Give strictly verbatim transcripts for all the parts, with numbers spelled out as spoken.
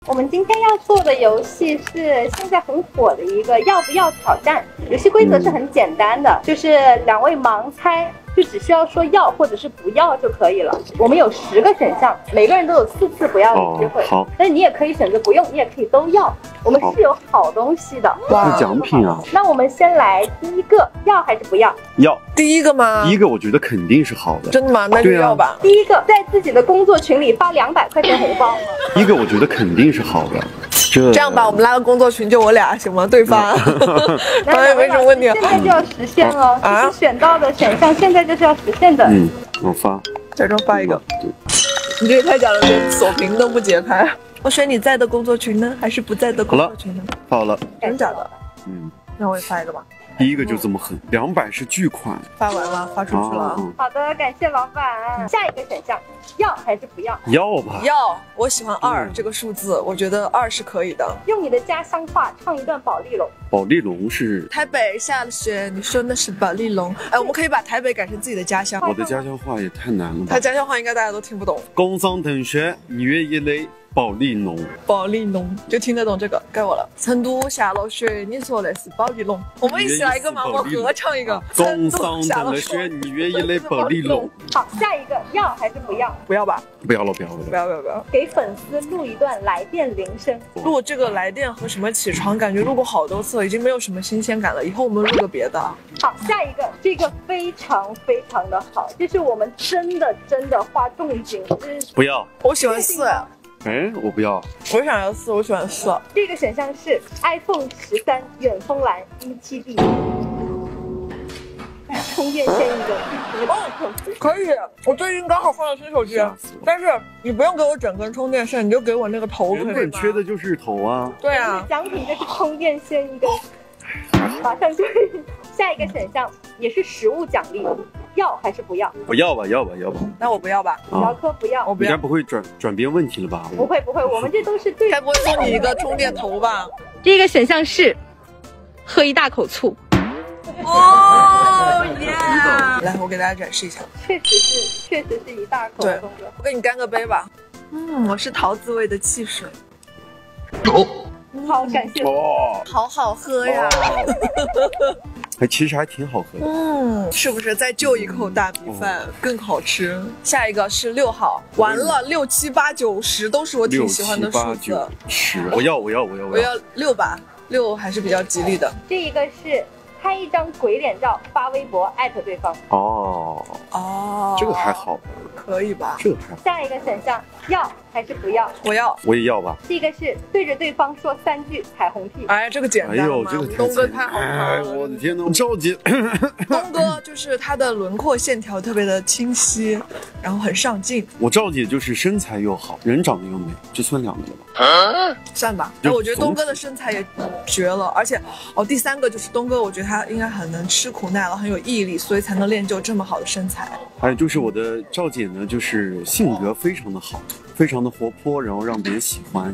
我们今天要做的游戏是现在很火的一个要不要挑战。游戏规则是很简单的，就是两位盲猜，就只需要说要或者是不要就可以了。我们有十个选项，每个人都有四次不要的机会。 哦、好， 但是你也可以选择不用，你也可以都要。我们是有好东西的， 哇，有奖品啊！ 那我们先来第一个，要还是不要？ 要。 第一个吗？ 第一个我觉得肯定是好的。 真的吗？那就要吧。 啊、第一个，在自己的工作群里发两百块钱红包。 第一个我觉得肯定是好的。这这样吧，我们拉个工作群，就我俩行吗？对方，当然没什么问题。 现在就要实现了，啊、就是选到的选项，现在就是要实现的。 嗯，我发， 假装发一个。你这也太假了，连锁屏都不解开。我选你在的工作群呢，还是不在的工作群呢？ 好了， 真假的？ 嗯， 那我也发一个吧。 第一个就这么狠，两百是巨款， 发完了，发出去了。 哦、 好的，感谢老板。下一个选项，要还是不要？ 要吧。 要，我喜欢二、嗯、这个数字，我觉得二是可以的。 用你的家乡话唱一段保利龙。 保利龙是台北下了雪，你说那是保利龙。哎，我们可以把台北改成自己的家乡。 我的家乡话也太难了吧？ 他家乡话应该大家都听不懂。 工商同学，二月一日。保利龙， 保利龙就听得懂这个，该我了。成都下了雪，你说的是保利龙。我们一起来一个嘛，我合唱一个。 工商下了雪，二月一日保利龙。 好，下一个要还是不要？ 不要吧。 不要了，不要了， 不要不要不要。 给粉丝录一段来电铃声。 录这个来电和什么起床，感觉录过好多次了，已经没有什么新鲜感了。以后我们录个别的。 好，下一个，这个非常非常的好，这是我们真的真的花重金。 不要， 我喜欢四。 哎，我不要， 我想要四，我喜欢四。 这个选项是 iPhone 十三远峰蓝一七 B， 充电线一根。 哦，可以，我最近刚好换了新手机，但是你不用给我整根充电线，你就给我那个头，可以吗？ 原本缺的就是头啊。 对啊， 奖品就是充电线一根，马上就。下一个选项也是实物奖励。要还是不要？ 不要吧，要吧，要吧。 那我不要吧。 姚科不要， 我不要。 应该不会转转变问题了吧？ 不会不会，我们这都是对。 该不会送你一个充电头吧？ 这个选项是喝一大口醋。 哦耶！来，我给大家展示一下。 确实是，确实是一大口。 对，我给你干个杯吧。嗯，我是桃子味的汽水。 哦， 好，感谢。 哦， 好好喝呀。 哎，其实还挺好喝的。 嗯，是不是再就一口大米饭、嗯、更好吃？下一个是六号，完了，六七八九十都是我挺喜欢的数字。 十，我要，我要，我要， 我要六吧，六还是比较吉利的。 这一个是拍一张鬼脸照发微博艾特对方。 哦哦， 这个还好， 可以吧？ 这个还好。 下一个选项要还是不要？ 我要， 我也要吧。 这个是对着对方说三句彩虹屁。 哎，这个简单了。 哎呦，这个东哥太好看了。 哎，我的天哪，我着急。 东哥就是他的轮廓线条特别的清晰，然后很上镜。 我赵姐就是身材又好，人长得又美，这算两个了吧？啊、 算吧。哎，我觉得东哥的身材也绝了，而且哦，第三个就是东哥，我觉得他应该很能吃苦耐劳，很有毅力，所以才能练就这么好的身材。 还有就是我的赵姐呢，就是性格非常的好，非常的活泼，然后让别人喜欢。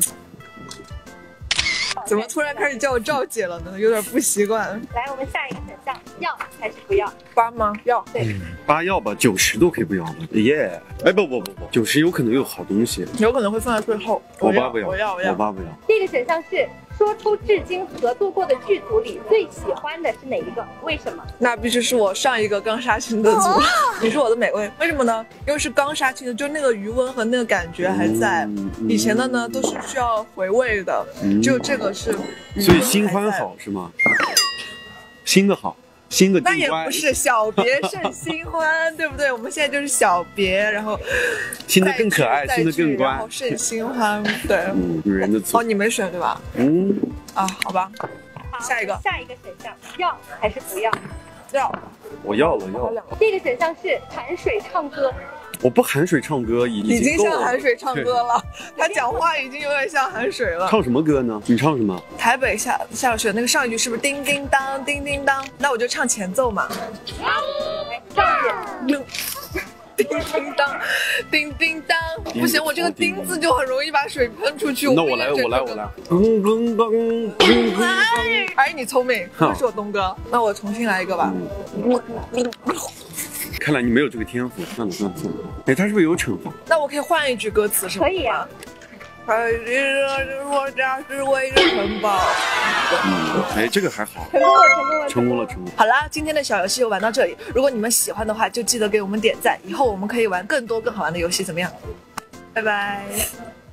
怎么突然开始叫我赵姐了呢？有点不习惯。 来，我们下一个选项，要还是不要？ 八吗？要。 对， 嗯、八要吧，九十都可以不要了。耶、yeah ！哎，不不不不，九十有可能有好东西， 有可能会放在最后。 我八不要， 我要，我要， 我八不要。 这个选项是说出至今合作过的剧组里最喜欢的是哪一个？为什么？ 那必须是我上一个刚杀青的组。你是我的美味，为什么呢？因为是刚杀青的，就那个余温和那个感觉还在。嗯、以前的呢都是需要回味的，嗯、就这个是。 所以新欢好是吗？新的好。新的那也不是小别胜新欢，对不对？我们现在就是小别，然后新的更可爱，新的更乖， 然后胜新欢，对， 嗯，女人的哦，你没选对吧？ 嗯， 啊，好吧，下一个， 下一个选项要还是不要？ 要， 我要了，要。 这个选项是含水唱歌。 我不含水唱歌已已经像含水唱歌了，他讲话已经有点像含水了。 唱什么歌呢？你唱什么？ 台北下下了雪那个上一句是不是叮叮当叮叮当？那我就唱前奏嘛。叮叮当，叮叮当，不行，我这个叮字就很容易把水喷出去。 那我来，我来，我来。咚咚咚咚咚。 哎，你聪明，这是我东哥。那我重新来一个吧。 看来你没有这个天赋，算了算了算了。哎，他是不是有惩罚？ 那我可以换一句歌词是吗？ 可以啊。 还记得我家是围着城堡。 嗯，哎，这个还好， 成功了，成功了， 成功了，成功了。 好啦，今天的小游戏就玩到这里。如果你们喜欢的话，就记得给我们点赞。以后我们可以玩更多更好玩的游戏，怎么样？拜拜。